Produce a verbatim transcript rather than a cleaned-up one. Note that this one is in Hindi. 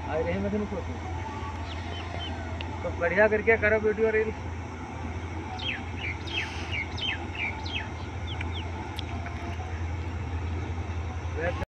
आ रहे हैं मैं तो बढ़िया करके करो वीडियो रील।